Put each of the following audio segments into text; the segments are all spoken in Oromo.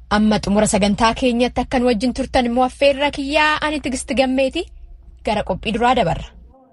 Amma xumura sagantaa keenyatti akkan wajjin turtan immoo affeerra kiyyaa ani Tigist Gammeeti gara qophii duraa dabarra.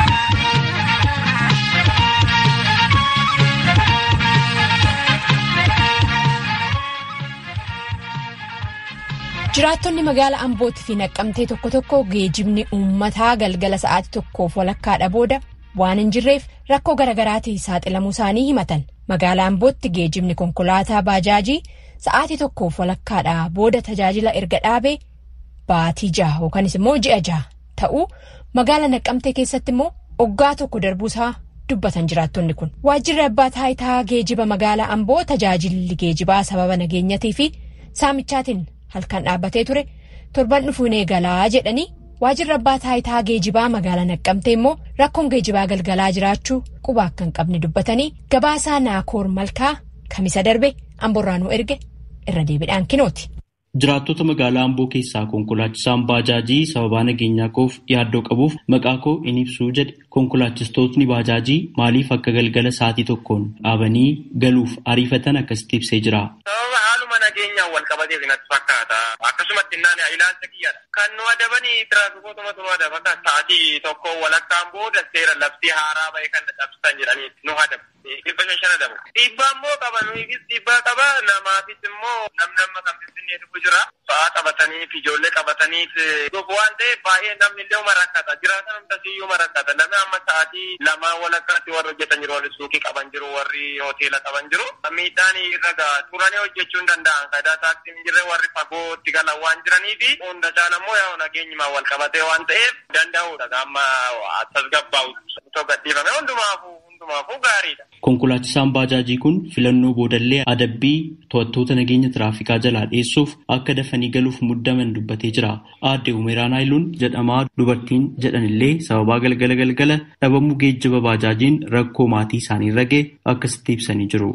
Jiraattonni magaalaa Ambootii fi Naqqamtee tokko tokko geejibni uummataa galgala sa'aatii tokkoof walakkaadha booda waan hin jirreef rakkoo garaagaraatiin saaxilamuu isaanii himatan. Magaalaa Ambootti geejibni konkolaataa baajaajii sa'aatii tokkoof walakkaadha booda tajaajila erga dhaabee baatii 6 yookanis immoo ji'a 6 ta'uu magaalaa Naqqamtee keessatti immoo waggaa tokko darbuusaa dubbatan jiraattonni kun. Waajjirri abbaa taayitaa geejiba magaalaa Amboo tajaajilli geejibaa sababa nageenyatii fi saamichaatiin halkan dhaabbatee ture torban dhufuun eegalaa jedhanii waajjirri abbaa taayitaa geejibaa magaalaa Naqqamtee immoo rakkoon geejibaa galgalaa jiraachuu quba akka hin qabne dubbatanii gabaasaa Naakoor Malkaa kamisa darbe Amboorraanuu erge irra deebiidhaan kinooti. Jiraattota magaalaa Amboo keessaa konkolaachisaan baajaajii sababaa nageenyaa koof yaaddoo qabuuf maqaa koo in ibsuu jedhe. Konkolaachistootni baajaajii maaliif akka galgala sa'aatii tokkoon dhaabanii galuuf ariifatan akkasitti ibsee jira. Sababa haaluma nageenyaan wal qabatee natti fakkaata. Akkasumatti naannoo ilaalcha kiyyaadha. Kan nu adabanii tiraafikootuma adabata sa'aatii tokkoon walakkaan booda seera labsii haaraa bahee kan dhabsisan jedhanii nu adabu. 500 adabu. Dhiibbaa immoo qaba nuufis dhiibbaa qaba namaafis immoo namni kan finfinnee dhufu jira. Fa'aa qabataniif ijoollee qabataniif waan ta'eef baay'ee namni illee rakkata. Jiraatan hundasiyyuu rakkata. Namni amma sa'aatii 2 walakkaatti warri hojjetan jiru, warri suuqii qaban jiru, warri hoteela qaban jiru. Miidhaan irra ga'a. Turanii hojjechuu hin danda'an. Faayidaa taaksii hin jirre warri fagootti galan waan jiraniifi hunda caalaa immoo yaa nageenyumaan wal qabatee waan ta'eef danda'uudha. Amma tasgabbaa'u osoo gadhiifame hundumaafuu gaariidha. Konkolaachisaan baajaajii kun filannoo boodallee adabbii to'attoota nageenya tiraafikaa jalaa dhiyeessuuf akka dafanii galuuf muddaman dubbatee jira. Aadde Umeeraan Haayiluun jedhamaa dubartiin jedhanillee sababaa galgala dhabamuu geejjiba baajaajiin rakkoo maatii isaanii irra ga'e akkasitti ibsanii jiru.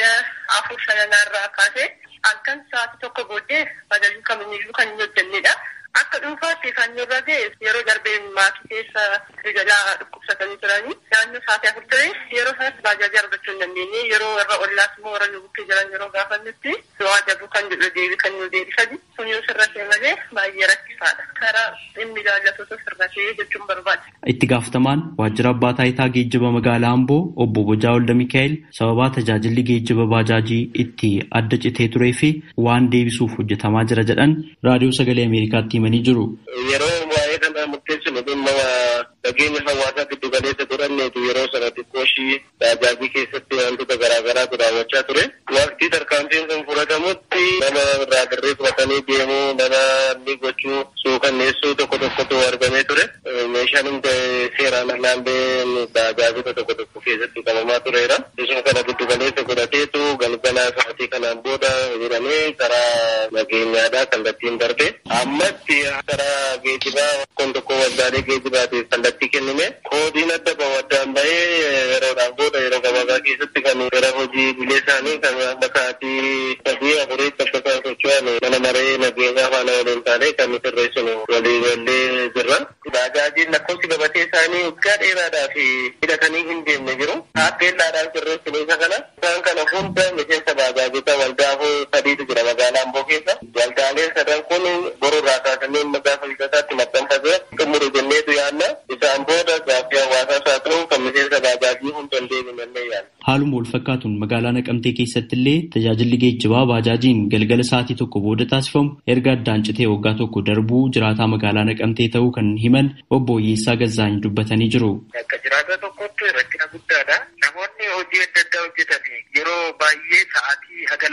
Afur sanarraa kaasee halkan sa'aatii tokko booddee baajaajiin kamiyyuu kan hin hojjennedha. Akka dhuunfaatti kan nurra ga'e yeroo darbee maatii keessa galaa dhukkubsatanii turanii naannoo sa'aatii 4 ture yeroo sanatti baajaajii argachuu hin dandeenye yeroo warra ollaas immoo warra bukkee jiran yeroo gaafannutti waa dabuu kan jedhu deebisanii sun yoo sirratee malee baay'ee rakkisaadha. Karaa dhimmi jaallatoota sirratee jechuun barbaada. Itti gaafatamaan waajjira abbaa taayitaa geejjiba magaalaa Amboo obbo Bojaa Olda Mikaa'el sababaa tajaajilli geejjiba baajaajii itti adda citee turee fi waan deebisuuf hojjetamaa jira jedhan raadiyoo sagalee Ameerikaatti himanii jiru. Yeroo waa'ee kana murteessinu dhimma nageenya hawaasaa giddu galeessa godhanneetu yeroo sana xiqqooshii baajaajii keessatti wantoota garaagaraatu raawwachaa ture. Waqtii tarkaanfiin sun fudhatamutti nama irraa dirree fudhatanii deemuu nama inni gochuu suukanneessuu tokkotu argamee ture. Meeshaan seeraan alaallee baajaajota tokko keessatti qabamaa tureera. Isin kana giddu galeessa godhateetu galgala sa'aatii kanaan booda jedhamee karaa nageenyaadhaa kallattiin darbe. Ammatti karaa geejjibaa tokko waldaalee geejjibaatiif kallattii kennime. Koodiin adda bahu addaan bahee yeroodhaan booda yeroo gabaabaa keessatti kan gara hojii bilee isaanii kan sa'aatii 3-4 akka socho'an mana maree nageenyaa faana waliin taanee kan sirreessinu waliigallee jirra. Baajaajiin lakkoofsi gabatee isaanii waggaa dheeraadhaa fi hidhatanii hin deemne jiru. Taappeellaadhaan sirreessinu isa kana. Isaan kana hunda miseensa baajaajota waldaafuu 3tu jira magaalaa Amboo keessa. Waldaaleen 3 kun borurraa kaasanii magaalaa Fiixataatti maxxanfatee xumuru jenneetu yaadna. Isaan booda gaaffii hawaasaas haa ta'u kan miseensa baajaajii hunda hin deebinannee yaadna. Haaluma wal fakkaatuun magaalaa Naqamtee keessatti illee tajaajilli geejjibaa baajaajiin galgala sa'aatii tokko booda taasifamu erga addaan citee waggaa tokko darbuu jiraataa magaalaa Naqamtee ta'uu kan himan obbo Oyyeessaa Gazzaany dubbatanii jiru. Akka jiraataa tokkotti rakkina guddaadha. Namoonni hojii adda addaa hojjetanii yeroo baay'ee sa'aatii haga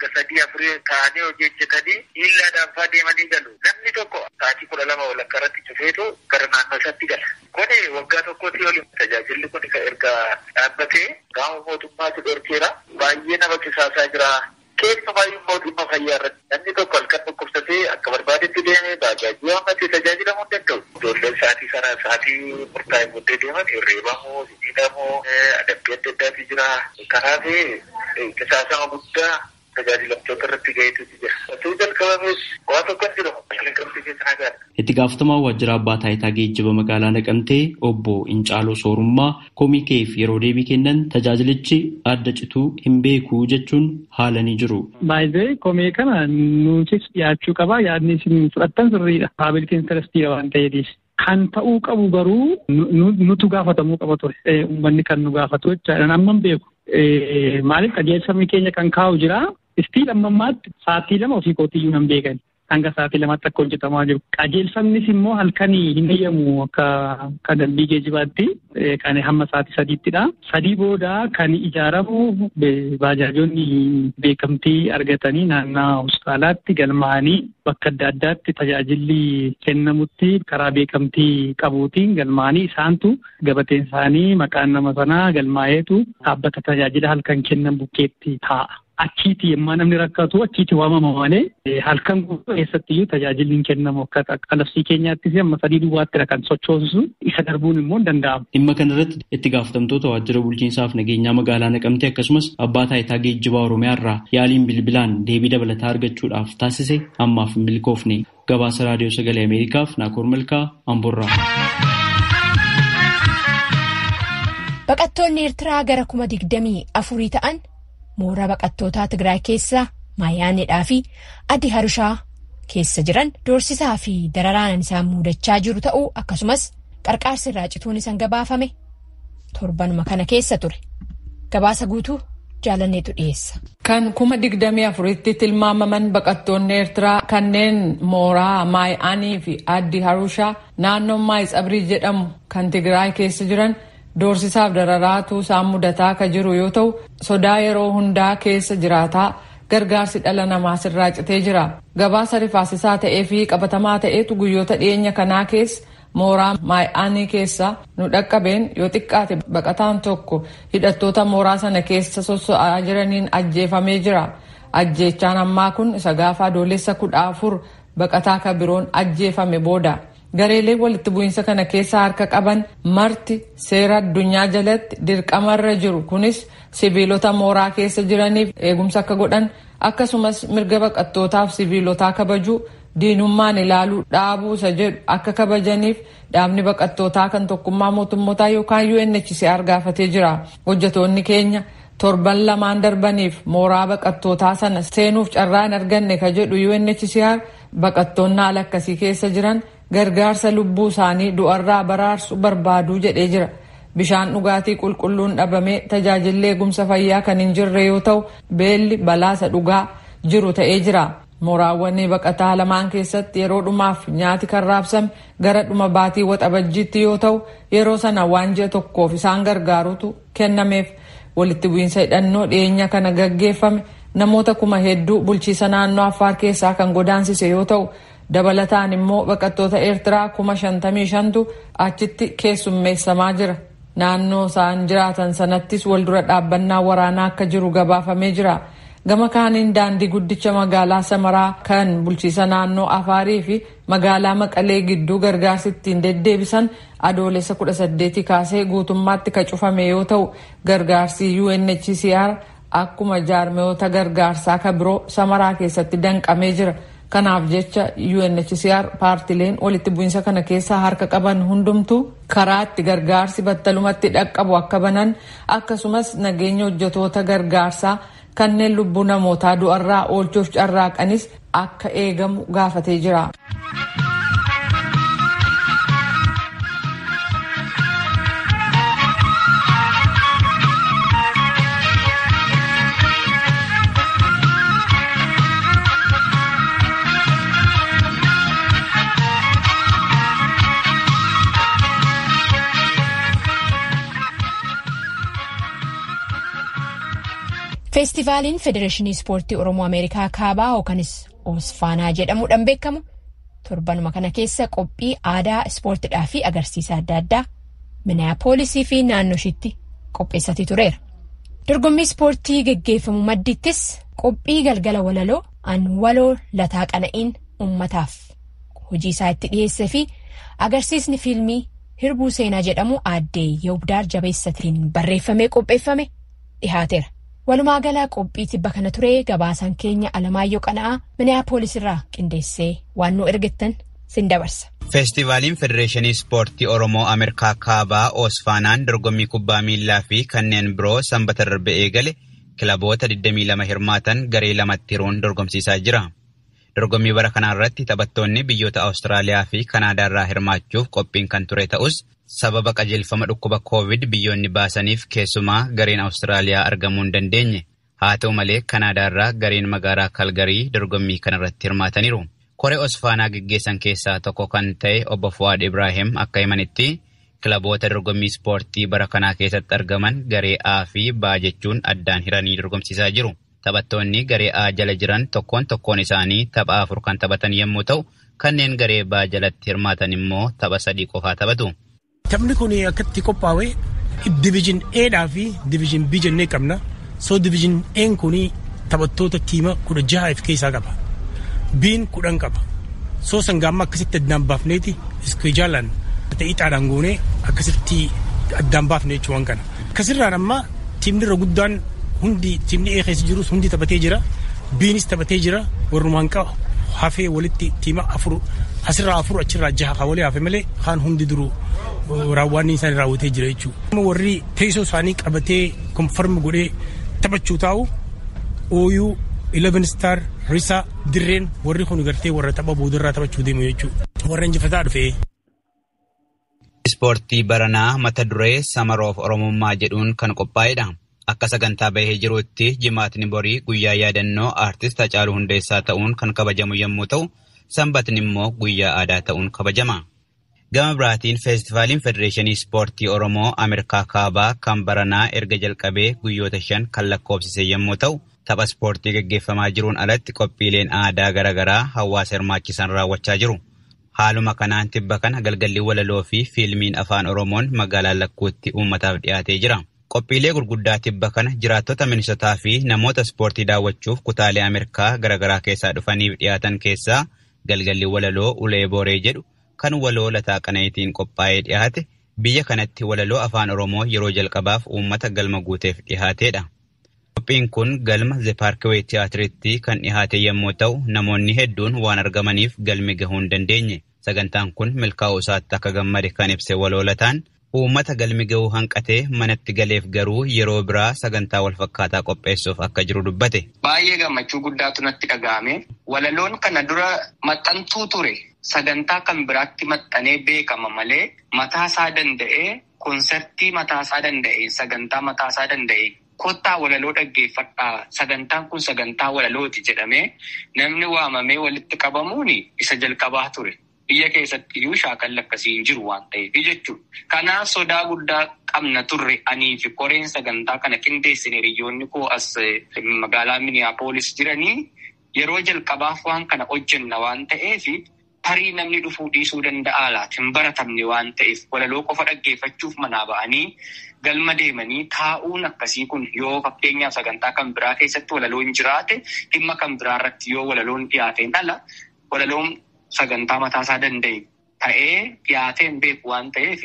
2-3-4 ta'anii hojii hojjetanii miillaadhaan fa'aa deemanii galu. Namni tokko sa'aatii 12 walakkaa irratti cufeetu gara naannoo isaatti gala. Kuni waggaa tokkotti waliin tajaajilli kun erga dhaabbatee gaafa mootummaatu dhorkeera. Baay'ee nama kisaasaa jira. Keessumaa immoo dhimma fayyaa irratti namni tokko halkan dhukkubsatee akka barbaadetti deemee baajaajii waammatee tajaajilamuu hin danda'u. Ijoolleen sa'aatii murtaa'e booddee deeman hirreebamuu, hidhamuu, adabbii adda addaatu jira. Kanaaf kisaasama guddaa tajaajilamtoota irratti ga'eetu jira. Osoo jalqabames waa tokko hin jiru. Naqamtee keessa agarra. Itti gaafatamaa waajjira abbaa taayitaa geejjiba magaalaa Naqamtee obbo Incaaloo Soorummaa komii keef yeroo deebii kennan tajaajilichi adda cituu hin beeku jechuun haalanii jiru. Baay'ee komii kana nutis dhiyaachuu qaba. Yaadni isin fudhattan sirriidha. Paabilik intarestiidha waan ta'eef. Kan ta'uu qabu garuu nutu gaafatamuu qaba ture. Uummanni kan nu gaafatu jechaadha. Amma hin beeku. Maaliif qajeelfamni keenya kan kaa'u jira. Istiin ammammaatti sa'aatii 2 ofii kootiyyuu nan beekan. Hanga sa'aatii 2tti akka hojjetamaa jiru. Qajeelfamnis immoo halkanii hin eeyyamu akka dambii geejjibaatti kan hamma sa'aatii 3ttidha. 3 booda kan ijaaramu baajaajonni beekamtii argatanii naannoo hospitaalaatti galmaa'anii bakka adda addaatti tajaajilli kennamutti karaa beekamtii qabuutiin galmaa'anii isaantu gabateen isaanii maqaan nama sanaa galmaa'eetu dhaabbata tajaajila halkan kennan bukkeetti taa'a. Achiiti yemmaa namni rakkatu achiiti waamama malee halkan guutuu keessattiyyuu tajaajilli hin kennamu akka qalabsii keenyaattis amma 3 duwwaattidha kan sochoosu isa darbuun immoo hin danda'amu. Dhimma kanarratti itti gaafatamtoota waajjira bulchiinsaaf nageenyaa magaalaa Naqamtee akkasumas abbaa taayitaa geejjibaa Oromiyaa irraa yaaliin bilbilaan deebii dabalataa argachuudhaaf taasise ammaaf hin milkoofne. Gabaasa raadiyoo sagalee Ameerikaaf Naakoor Malkaa Amboorraa. Baqattoonni Eertiraa gara 24,000 ta'an mooraa baqattootaa Tigraay keessa Maayaanidhaa fi Addi Harushaa keessa jiran doorsisaa fi dararaan isaan muudachaa jiru ta'uu akkasumas qarqaarsi irraa cituun isaan gabaafame torbanuma kana keessa ture. Gabaasa guutuu jaalanneetu dhiyeessa. Kan 24,000tti tilmaamaman baqattoonni Eertiraa kanneen mooraa Maayaanii fi Addi Harushaa naannoo Maayitsabrii jedhamu kan Tigraay keessa jiran doorsisaaf dararaatu isaan mudataa akka jiru yoo ta'u sodaa yeroo hundaa keessa jiraataa gargaarsi dhala namaa sirraa citee jira. Gabaasa rifaasisaa ta'ee fi qabatamaa ta'etu guyyoota dhiyeenya kanaa keessa mooraa Maayaanii keessa nu dhaqqabeen yoo xiqqaate baqataan tokko hidhattoota mooraa sana keessa sosso'aa jiraniin ajjeefamee jira. Ajjeechaan ammaa kun isa gaafa adoolessa 14 baqataa kan biroon ajjeefame booda. Gareelee walitti bu'iinsa kana keessa harka qaban marti seera addunyaa jalatti dirqamarra jiru kunis sibiilota mooraa keessa jiraniif eegumsa akka godhan akkasumas mirga baqattootaaf sibiilotaa kabajuu diinummaan ilaaluu dhaabuu isa jedhu akka kabajaniif dhaabni baqattootaa kan tokkummaa mootummootaa yookaan UNHCR gaafatee jira. Hojjetoonni keenya torban 2 darbaniif mooraa baqattootaa sana seenuuf carraa hin arganne ka jedhu UNHCR baqattoonni haala akkasii keessa jiran gargaarsa lubbuu isaanii du'arraa baraarsu barbaaduu jedhee jira. Bishaan dhugaatii qulqulluun dhabamee tajaajilli eegumsa fayyaa kan hin jirre yoo ta'u beelli balaasa dhugaa jiru ta'ee jira. Mooraawwan baqataa lamaan keessatti yeroo dhumaaf nyaati kan raabsame gara dhuma baatii waxabajjiitti yoo ta'u yeroo sana waan ji'a tokkoof isaan gargaarutu kennameef. Walitti bu'iinsa hidhannoo dhiyeenya kana gaggeeffame namoota 1,000 bulchiisa naannoo Affaar keessaa kan godaansise yoo ta'u dabalataan immoo baqattoota Eertiraa 55,000tu achitti keessummeessamaa jira. Naannoo isaan jiraatan sanattis waldura dhaabbannaa waraanaa akka jiru gabaafamee jira. Gama kaaniin daandii guddicha magaalaa Samaraa kan bulchiisa naannoo Afaarii fi magaalaa Maqalee gidduu gargaarsi ittiin deddeebisan adoolessa 18 kaasee guutummaatti ka cufame yoo ta'u gargaarsi UNHCR akkuma jaarmiyoota gargaarsaa ka biroo Samaraa keessatti danqamee jira. Kanaaf jecha UNHCR paartileen walitti bu'iinsa kana keessaa harka qaban hundumtuu karaatti gargaarsi battalumatti dhaqqabu akka banan akkasumas nageenya hojjetoota gargaarsaa kanneen lubbuu namootaa du'arraa oolchuuf carraaqanis akka eegamu gaafatee jira. Feestivaaliin Federeeshinii Ispoortii Oromoo Ameerikaa Kaabaa yookanis Oosfaanaa jedhamuudhaan beekamu torbanuma kana keessa qophii aadaa ispoortiidhaa fi agarsiisa adda addaa Minneapolisii fi naannoo ishiitti qopheessatii tureera. Dorgommii ispoortii geggeeffamu maddiittis qophii galgala walaloo waloo lataa qana'iin uummataaf hojii isaa itti dhiyeessee fi agarsiisni fiilmii hirbuu seenaa jedhamu aaddee Yobdaar Jabeessatiin barreeffamee qopheeffame dhihaateera. Walumaa galaa qophii tibba kana ture gabaasaan keenya Alamaayyoo Qana'aa Minneapolis irraa qindeessee waan nu ergettan sin dabarsa. Feestivaaliin Federeeshinii Ispoortii Oromoo Ameerikaa Kaabaa Oosfaanaan dorgommii kubbaa miilaa fi kanneen biroo sanbata darbe eegale kilaboota 22 hirmaatan garee lamatti hiruun dorgomsiisaa jira. Dorgommii bara kanaa irratti taphattoonni biyyoota Awustiraaliyaa fi Kanaadaa irraa hirmaachuuf qophiin kan ture ta'us sababa qajeelfama dhukkuba Covid biyyoonni baasaniif keessumaa gareen Awustiraaliyaa argamuu hin dandeenye. Haa ta'u malee Kanaadaa irraa gareen magaalaa Kalgarii dorgommii kanarratti hirmaataniiru. Koree Oosfaanaa gaggeessan keessaa tokko kan ta'e obbo Fuwaad Ibrahim akka himanitti kilaboota dorgommii ispoortii bara kanaa keessatti argaman garee A fi B jechuun addaan hiranii dorgomsiisaa jiru. Taphattoonni garee A jala jiran tokkoon isaanii tapha 4 kan taphatan yommuu ta'u, kanneen garee B jalatti hirmaatan immoo tapha 3 qofaa taphatu. Taphni kun akkatti qophaa'ee division A fi division B jennee qabna. So division A kun taphattoota tiima 16 of keessaa qaba. B'n 10 qaba. So sangaamma akkasitti addaan baafneeti iskeejaalaan ta'itaadhaan goonee akkasitti addaan baafnee jechuun kana. Akkasirraan amma tiimni irra guddaan hundi tiimni A keessa jirus hundi taphatee jira. B'nis taphatee jira. Warrumaan qaba hafee walitti tiima 4 asirraa 4 achirraa 6 haa walii hafe malee kaan hundi duruu raawwanni isaanii raawwatee jira jechuudha. Warri teessoo isaanii qabatee konfarmi godhee taphachuu taa'u OU 11 Star Risa Dirreen warri kun gartee warra tapha boodarraa taphachuu deemu jechuudha. Warra injifataa dhufe. Ispoortii baranaa mata duree Samaroof Oromummaa jedhuun kan qophaa'edha. Akka sagantaa bahee jirutti jimaatni borii guyyaa yaadannoo aartist Hacaaluu Hundeessaa ta'uun kan kabajamu yommuu ta'u, sanbatni immoo guyyaa aadaa ta'uun kabajama. Gama biraatiin feestivaaliin Federeeshinii Ispoortii Oromoo Ameerikaa Kaabaa kan baranaa erga jalqabee guyyoota 5 kan lakkoofsise yommuu ta'u, tapha ispoortii gaggeeffamaa jiruun alatti qophiileen aadaa garaagaraa hawaasa hirmaachisan raawwachaa jiru. Haaluma kanaan tibba kana galgalli walaloo fi fiilmiin afaan Oromoon magaalaa Lakkuutti uummataaf dhiyaatee jira. Qophiilee gurguddaa tibba kana jiraattota Minisotaa fi namoota ispoortii daawwachuuf kutaalee Ameerikaa garaagaraa keessaa dhufaniif dhiyaatan keessaa galgalli walaloo Ulee Booree jedhu kan waloo Lataa Qana'iitiin qophaa'ee dhiyaate biyya kanatti walaloo afaan Oromoo yeroo jalqabaaf uummata galma guuteef dhiyaateedha. Qophiin kun galma Zeepaarkiwee Tiyaatiriitti kan dhiyaate yommuu ta'u, namoonni hedduun waan argamaniif galmi gahuu hin dandeenye. Sagantaan kun milkaa'uu isaatti akka gammade kan ibse waloo Lataan uummata galmi gahuu hanqatee manatti galeef garuu yeroo biraa sagantaa wal fakkaataa qopheessuuf akka jiru dubbate. Baay'ee gammachuu guddaatu natti dhaga'ame. Walaloon kana dura maxxantuu ture. Sagantaa kan biraatti maxxanee beekama malee mataasaa danda'ee konsertii mataasaa danda'ee sagantaa mataasaa danda'ee kottaa walaloo dhaggeeffadhaa sagantaan kun sagantaa walalooti jedhamee namni waamamee walitti qabamuun isa jalqabaa ture. Biyya keessatti iyyuu shaakalli akkasii hin jiru waan ta'eef jechuudha. Kanaaf sodaa guddaa qabna turre anii fi koreen sagantaa kana qindeessine hiriyoonni koo as magaalaa Minneapolis jiranii yeroo jalqabaaf waan kana hojjenna waan ta'eef tarii namni dhufuu dhiisuu danda'a laata hin baratamne waan ta'eef walaloo qofa dhaggeeffachuuf manaa ba'anii galma deemanii taa'uun akkasii kun yoo fakkeenyaaf sagantaa kan biraa keessatti walaloo hin jiraate dhimma kan biraa irratti yoo walaloon dhiyaateen ala walaloon sagantaa mataasaa danda'e ta'ee dhiyaateen beeku waan ta'eef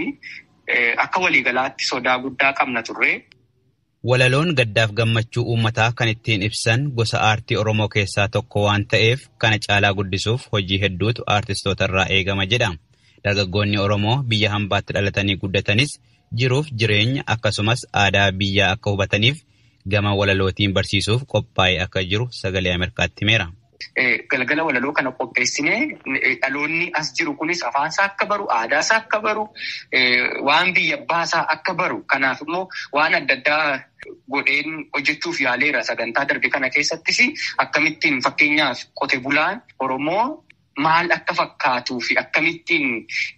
akka waliigalaatti sodaa guddaa qabna turre. Walaloon gaddaaf gammachuu uummataa kan ittiin ibsan gosa aartii Oromoo keessaa tokko waan ta'eef kana caalaa guddisuuf hojii hedduutu aartistoota irraa eegama jedha. Dargaggoonni Oromoo biyya hambaatti dhalatanii guddatanis jiruuf jireenya akkasumas aadaa biyyaa akka hubataniif gama walalootiin barsiisuuf qophaa'ee akka jiru sagalee Ameerikaatti himeera. Galgala walaloo kana qopheessinee dhaloonni as jiru kunis afaansaa akka baru, aadaasaa akka baru, waan biyya baasaa akka baru. Kanaaf immoo waan adda addaa godheen hojjechuuf yaaleera sagantaa darbe kana keessattis akkamittiin fakkeenyaaf qote bulaan Oromoo maal akka fakkaatuu fi akkamittiin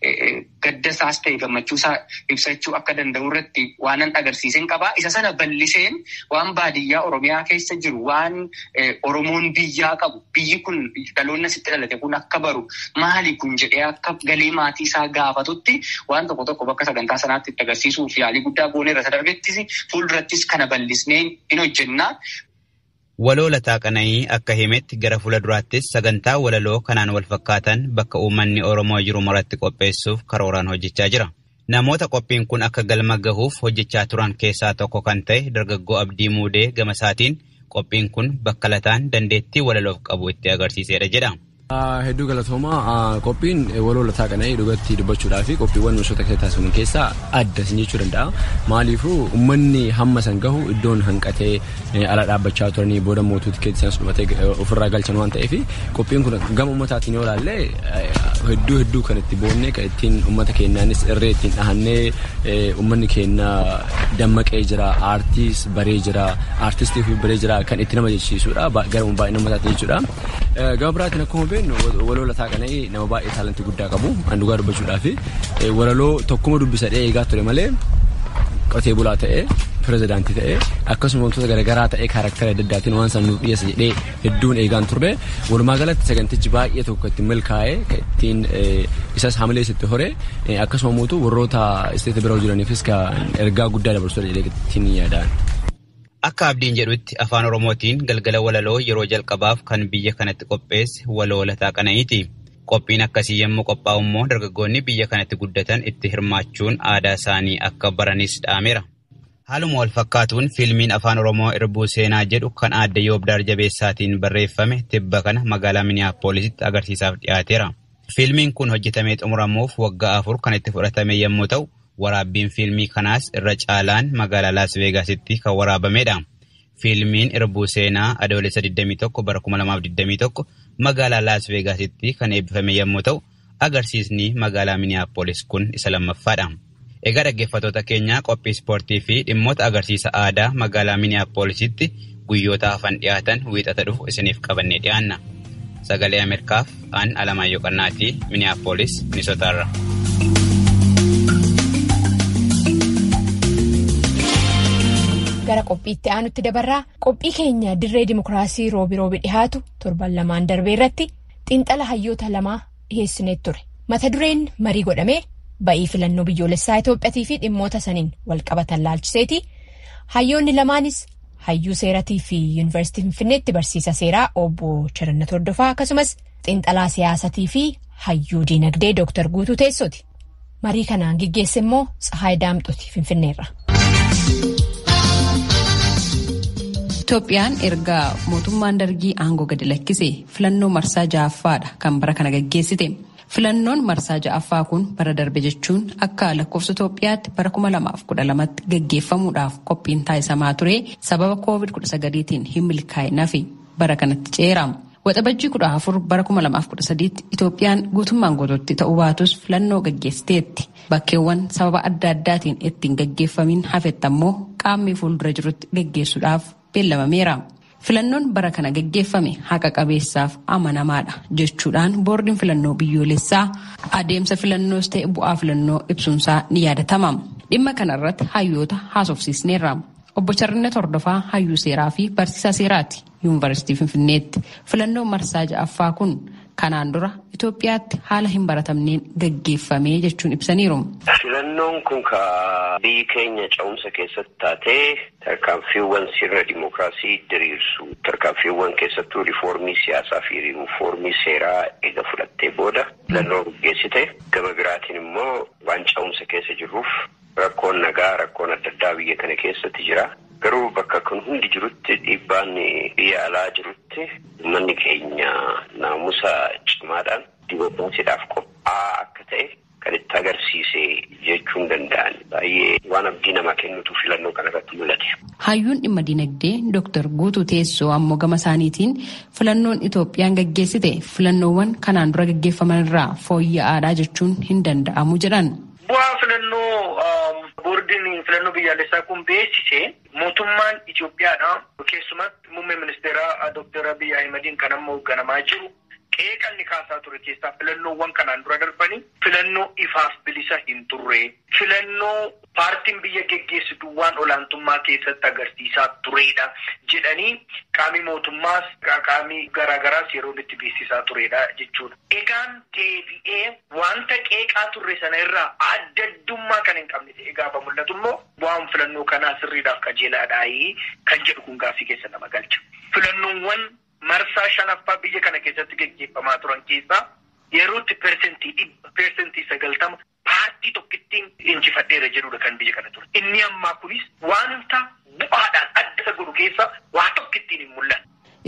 gaddasaas ta'e gammachuusaa ibsachuu akka danda'u irratti waanan agarsiiseen qabaa. Isa sana bal'iseen waan baadiyyaa Oromiyaa keessa jiru waan Oromoon biyyaa qabu biyyi kun dhaloonni asitti dhalate kun akka baru maali kun jedhee akka galee maatii isaa gaafatutti waan tokko tokko bakka sagantaa sanaatti itti agarsiisuuf yaalii guddaa gooneerra sadarbeettis fuuldurattis kana bal'isnee in hojjennaa. Waloo Lataa Qana'ii akka himetti gara fuula duraattis sagantaa walaloo kanaan wal fakkaatan bakka uummanni Oromoo jiru maratti qopheessuuf karooraan hojjechaa jira. Namoota qophiin kun akka galma gahuuf hojjechaa turan keessaa tokko kan ta'e dargaggoo Abdii Muudee gama isaatiin qophiin kun bakka Lataan dandeettii walaloof qabu itti agarsiisedha jedha. Hedduu galatoomaa qophiin waloo lataa kanaa dhugatti dubbachuudhaa fi qophiiwwan misoota keessatti taasifaman keessaa adda isin jechuu danda'a. Maaliifuu uummanni hamma san gahu iddoon hanqatee ala dhaabbachaa turanii booda mootuu tikeetti isaaniis dhumatee ofirraa galchan waan ta'eef qophiin kun gama uummataatiin yoo ilaalle hedduu kan itti boonnee kan ittiin uummata keenyaanis irree ittiin dhahannee uummanni keenya dammaqee jira, aartiis baree jira, aartistii fi baree jira kan itti nama jechisiisudha. Gara baay'ina uummataatiin jechuudha. Gama biraatiin akkuma beeknu waloo lataa kanaa nama baay'ee taalantii guddaa qabu. An dhugaa dubbachuudhaa fi walaloo tokkuma dubbisadhee eegaa ture malee qotee bulaa ta'ee pirezidaantii ta'ee akkasuma wantoota garaagaraa ta'ee kaarakteera adda addaatiin waan san nuuf dhiyeessa jedhee hedduun eegaan turre. Walumaa galatti sagantichi baay'ee tokko ittiin milkaa'ee kan ittiin isas hamilees itti hore akkasuma mootu warroota isteeta bira jiraniifis kan ergaa guddaa dabarsuu jedhee ittiin yaadaan. Akka abdiin jedhutti afaan Oromootiin galgala walaloo yeroo jalqabaaf kan biyya kanatti qopheesse waloo lataa kana'iiti. Qophiin akkasii yommuu qophaa'u immoo dargaggoonni biyya kanatti guddatan itti hirmaachuun aadaa isaanii akka baranis dhaameera. Haaluma wal fakkaatuun fiilmiin afaan Oromoo irbuu seenaa jedhu kan aadde Yoobdaar Jabeessaatiin barreeffame tibba kana magaalaa Miniyaapoolisitti agarsiisaaf dhiyaateera. Fiilmiin kun hojjetamee xumuramuuf waggaa 4 kan itti fudhatame yommuu ta'u, waraabbiin fiilmii kanaas irra caalaan magaalaa Laas Veegaasitti kan waraabamedha. Fiilmiin irbuu seenaa adoolessa 21 bara 2021 magaalaa Laas Veegaasitti kan eebbifame yommuu ta'u, agarsiisni magaalaa Miniyaapolis kun isa lammaffaadha. Egaa dhaggeeffattoota keenya qophii ispoortii fi dhimmoota agarsiisa aadaa magaalaa Miniyaapolisitti guyyoota hafan dhiyaatan wiixata dhufu isiniif qabannee dhiyaanna. Sagalee Ameerikaaf aan Alamaayyoo Qannaatii Miniyaapolis, Minisootaarra. Gara qophiitti aanutti dabarraa qophii keenya dirree dimokiraasii roobi dhihaatu torban lamaan darbee irratti xiinxala hayyoota lamaa dhiyeessinee ture. Mata dureen marii godhamee ba'ii filannoo biyyoolessaa Itoophiyaatii fi dhimmoota saniin walqabatan laalchiseeti. Hayyoonni lamaanis hayyuu seeratii fi yuunivarsiitii Finfinneetti barsiisa seeraa obbo Chirannat Hordofaa akkasumas xiinxalaa siyaasatii fi hayyuu diinagdee Dr. Guutuu Teessooti. Marii kanaan gaggeesse immoo Tsahaay Daamxooti Finfinneerra. Itoophiyaan erga mootummaan dargii aangoo gadi lakkise filannoo marsaa 6ffaadha kan bara kana gaggeessite. Filannoon marsaa 6ffaa kun bara darbe jechuun akka lakkoofsa Itoophiyaatti bara 2012tti gaggeeffamuudhaaf qophiin taasisamaa ture sababa COVID-19tiin hin milkaa'in hafe bara kanatti ceera. Waxabajjii 14 bara 2013tti Itoophiyaan guutummaan guutuutti ta'uu baatus filannoo gaggeessiteetti. Bakkeewwan sababa adda addaatiin ittiin gaggeeffamin hafetti ammoo qaamni fuuldura jirutti gaggeessuudhaaf beellamameera. Filannoon bara kana gaggeeffame haqa qabeessaaf amanamaadha jechuudhaan boordiin filannoo biyyoolessaa adeemsa filannoos ta'e bu'aa filannoo ibsuunsaa ni yaadatama. Dhimma kanarratti hayyoota haasofsiisneerra. Obbo Chirannat Hordofaa hayyuu seeraa fi barsiisaa seeraati yuunivarsiitii Finfinneetti. Filannoon marsaa 6ffaa kun kanaan dura Itoophiyaatti haala hin baratamneen gaggeeffame jechuun ibsaniiru. Filannoon kun biyyi keenya ce'umsa keessatti taatee tarkaanfiiwwan sirna dimokiraasii diriirsu tarkaanfiiwwan keessattuu riifoormii siyaasaa fi riifoormii seeraa eega fudhattee booda filannoo gaggeessite. Gama biraatiin immoo waan ce'umsa keessa jirruuf rakkoon nagaa rakkoon adda addaa biyya kana keessatti jira. Garuu bakka kun hundi jirutti dhiibbaan biyya alaa jirutti uummanni keenya naamusa cimaadhaan dimookiraasiidhaaf qophaa'aa akka ta'e kan itti agarsiise jechuun danda'an baay'ee waan abdii namaa kennutu filannoo kanarratti mul'ate. Hayyuun dhimma dinagdee Dr. Guutuu Teessoo ammoo gama isaaniitiin filannoon Itoophiyaan gaggeessite filannoowwan kanaan dura gaggeeffaman irraa fooyya'aadhaa jechuun hin danda'amu jedhan. Bu'aa filannoo boordiin filannoo biyyaalessaa kun beeksise mootummaan Itoophiyaadha. Keessumatti muummee ministeeraa Dr. Abiy Ahimadiin kan amma hoogganamaa jiru qeeqalli kaasaa ture keessaa filannoowwan kanaan dura darbanii filannoo ifaaf bilisa hin turre filannoo paartiin biyya geggeessitu waan olaantummaa keessatti agarsiisaa turedha jedhanii qaamii mootummaas qaamii garaagaraas yeroo itti beeksisaa turedha jechuudha. Egaan deebi'ee wanta qeeqaa turre sana irraa addaddummaa kan hin qabne ta'e gaafa mul'atu immoo bu'aan filannoo kanaa sirriidhaaf qajeelaadhaayi kan jedhu kun gaaffii keessa nama galcha. Filannoowwan marsaa 5ffaa biyya kana keessatti gaggeeffamaa turan keessaa yerootti persentii 90 paartii tokkittiin injifadheera jedhudha kan biyya kana ture. Inni ammaa kunis wanta bu'aadhaan adda isa godhu keessa waa tokkittiin hin mul'anne.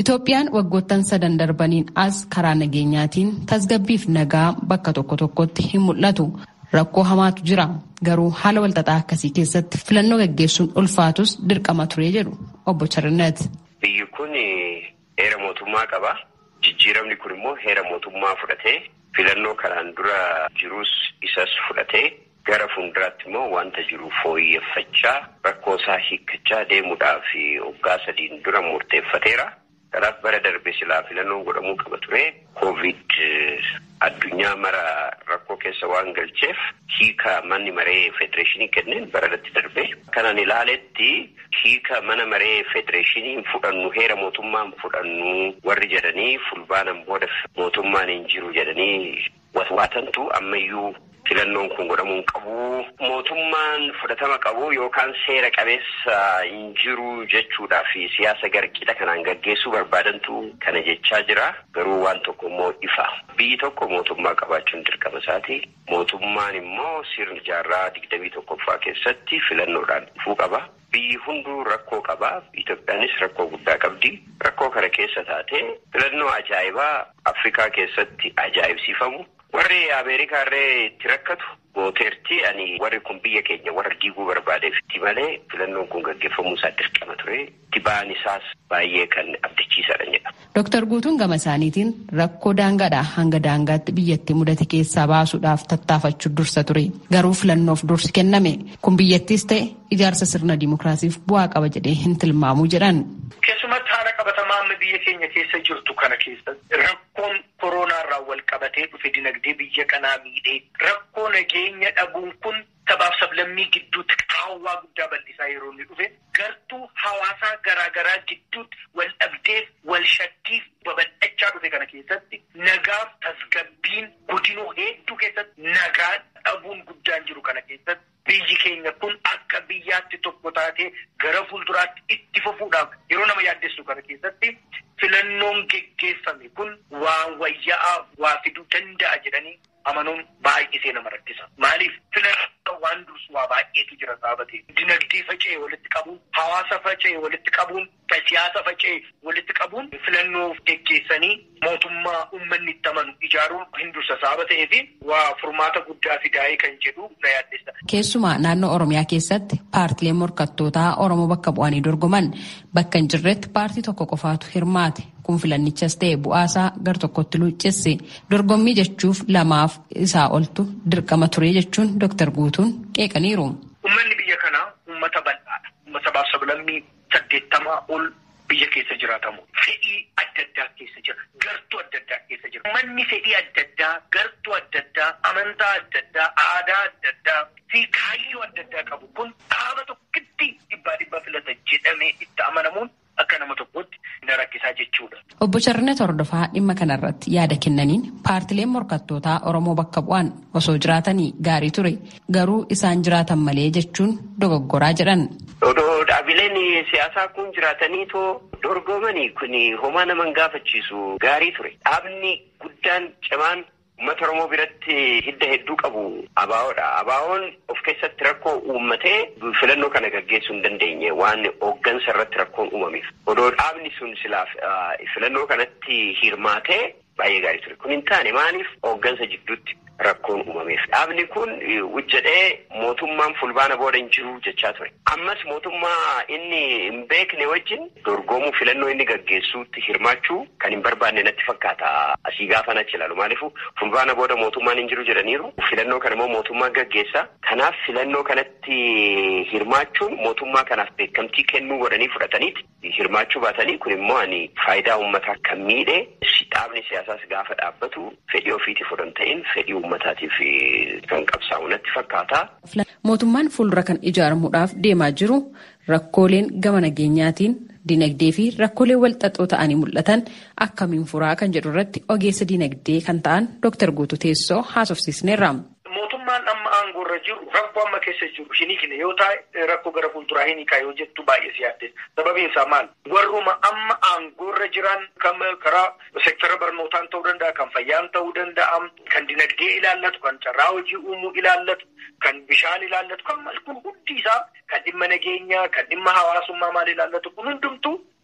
Itoophiyaan waggoottan 3 darbaniin as karaa nageenyaatiin tasgabbiif nagaa bakka tokko tokkotti hin mul'atu. Rakkoo hamaatu jira. Garuu haala walxaxaa akkasii keessatti filannoo gaggeessuun ulfaatus dirqama ture jedhu obbo Charnet. Biyyi kun heera mootummaa qaba. Jijjiiramni kun immoo heera mootummaa fudhatee filannoo kanaan dura jirus isas fudhatee gara fuulduraatti immoo wanta jiru fooyyeffachaa rakkoo isaa hiikkachaa deemuudhaaf waggaa 3 dura murteeffateera. Kanaaf bara darbe silaa filannoon godhamuu qaba ture. Covid addunyaa mara rakkoo keessa waan galcheef hiika manni maree federeeshinii kenneen baradatti darbe. Kanan ilaaletti hiika mana maree federeeshinii fudhannu heera mootummaan fudhannu warri jedhanii fulbaanan booda mootummaan hin jiru jedhanii watwaatantu ammayyuu filannoon kun godhamuu qabu. Mootummaan fudhatama qabu yookaan seera qabeessa hin jiru jechuudhaa fi siyaasa garqiidha kanaan gaggeessuu barbaadantu kana jechaa jira. Garuu waan tokko immoo ifa. Biyyi tokko mootummaa qabaachuun dirqama isaati. Mootummaan immoo sirna jaarraa 21ffaa keessatti filannoodhaan dhufuu qaba. Biyyi hunduu rakkoo qaba. Itoophiyaanis rakkoo guddaa qabdi. Rakkoo kana keessa taatee filannoo ajaa'ibaa Afrikaa keessatti ajaa'ibsiifamu. Warri Ameerikaa irree itti rakkatu gooteerti ani warri kun biyya keenya warra diiguu barbaadeef itti malee filannoon kun gaggeeffamuu isaa dirqama ture. Itti ba'an isaas baay'ee kan abdachiisadha jedha. Dr. Guutuun gama isaaniitiin rakkoo daangaadhaa hanga daangaatti biyyattii mudate keessaa baasuudhaaf tattaafachuu dursa ture. Garuu filannoof dursi kenname. Kun biyyattiis ta'e ijaarsa sirna dimookiraasiif bu'aa qaba jedhee hin tilmaamuu jedhan. Keessumatti haala qabatamaa amma biyya keenya keessa jirtu kana keessatti rakkoon koronaarraa wal qabatee dhufe dinagdee biyya kanaa miidhee rakkoo nageenya dhabuun kun sabaaf sablammii gidduutti qaawwaa guddaa bal'isaa yeroo inni dhufe gartuu hawaasaa garaagaraa gidduutti wal dhabdeef wal shakkiif babal'achaa dhufe kana keessatti nagaaf tasgabbiin godinuu hedduu keessatti nagaa dhabuun guddaan jiru kana keessatti biyyi keenya kun akka biyyaatti tokko taatee gara fuulduraatti itti fufuudhaaf yeroo nama yaaddessu kana keessatti filannoon geggeeffame kun waan wayyaa'aa waa fiduu danda'a jedhanii amanuun baay'isee nama rakkisa. Maaliif filannoo waan dursu waa baay'eetu jira saabate. Dinagdee faca'ee walitti qabuun, hawaasa faca'ee walitti qabuun, siyaasa faca'ee walitti qabuun filannoo geggeessanii mootummaa uummanni itti amanu ijaaruun hin dursa saaba ta'ee fi waa furmaata guddaa fidaa'ee kan jedhu na yaaddessa. Keessumaa naannoo Oromiyaa keessatti paartileen morkattootaa Oromoo bakka bu'anii dorgoman bakka hin jirretti paartii tokko qofaatu hirmaate. Kun filannichas ta'e bu'aasaa gar tokkotti luuccesse. Dorgommii jechuuf lamaaf isaa oltu dirqama ture jechuun Dr. Guutuun qeeqaniiru. Uummanni biyya kanaa uummata bal'aadha. Uummata sabaaf sablammii 80 ol biyya keessa jiraatamu. Fedhii adda addaa keessa jira. Gartuu adda addaa keessa jira. Uummanni fedhii adda addaa, gartuu adda addaa, amantaa adda addaa, aadaa adda addaa fi kaayyoo adda addaa qabu kun dhaaba tokkotti dhibbaa filata jedhamee itti amanamuun akka nama tokkotti na rakkisaa jechuudha. Obbo Charnet Hordofaa dhimma kanarratti yaada kennaniin paartileen morkattootaa Oromoo bakka bu'an osoo jiraatanii gaarii ture. Garuu isaan jiraatan malee jechuun dogoggoraa jedhan. Dhaabileen siyaasaa kun jiraatanii too dorgomanii kun homaa nama hin gaafachiisu gaarii ture. Dhaabni guddaan cimaan uummata Oromoo biratti hidda hedduu qabu ABO'dha. ABO'n of keessatti rakkoo uummatee filannoo kana gaggeessuu hin dandeenye waan hooggansa irratti rakkoon uumameef. Odoo dhaabni sun silaaf filannoo kanatti hirmaatee baay'ee gaarii ture. Kun hin taane maaliif hooggansa jidduutti rakkoon uumameef. Dhaabni kun hojjedhee mootummaan fulbaana booda hin jiru jechaa ture. Ammas mootummaa inni hin beekne wajjin dorgomuu filannoo inni gaggeessuutti hirmaachuu kan hin barbaanne natti fakkaata. Asii gaafa nachi ilaalu maaliif fulbaana booda mootummaan hin jiru jedhaniiru. Filannoo kana immoo mootummaan gaggeessa. Kanaaf filannoo kanatti hirmaachuun mootummaa kanaaf beekamtii kennuu godhanii fudhataniiti. Hirmaachuu baatanii kun immoo ani faayidaa uummataa kan miidhe dhaabni siyaasaas gaafa dhaabbatu fedhii ofiitiif odoo ta'in fedhii uummataatiif kan qabsaa'u natti fakkaata. Mootummaan fuuldura kan ijaaramuudhaaf deemaa jiru rakkooleen gama nageenyaatiin dinagdee fi rakkoolee walxaxoo ta'anii mul'atan akkamiin furaa kan jedhu irratti ogeessa dinagdee kan ta'an Dr. Guutuu Teessoo haasofsiisneerra. Mootummaan amma aangoorra jiru rakkoo amma keessa jiru hinikne yoo ta'e rakkoo gara fuulduraa hinikaa yoo jettu baay'ee siyaadde. Sababiin isaa maal? Warruma amma aangoorra jiran kan karaa sektara barnootaan ta'uu danda'a, kan fayyaan ta'uu danda'a, kan dinagdee ilaallatu, kan carraa hojii uumuu ilaallatu, kan bishaan ilaallatu, kan kun hundi isaa kan dhimma nageenyaa, kan dhimma hawaasummaa maal ilaallatu kun hundumtuu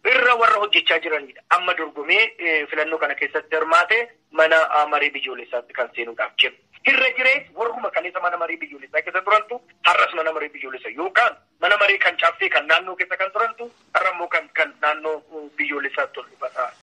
irra warra hojjechaa jiranidha. Amma dorgomee filannoo kana keessatti hirmaate mana marii biyyoolessaatti kan seenuudhaaf jiru. Irra jirees warruma kaleessa mana marii biyyoolessaa keessa turantu har'as mana marii biyyoolessaa yookaan mana marii kan caaffee kan naannoo keessa kan turantu har'a immoo kan naannoo biyyoolessaatti ol dhufata.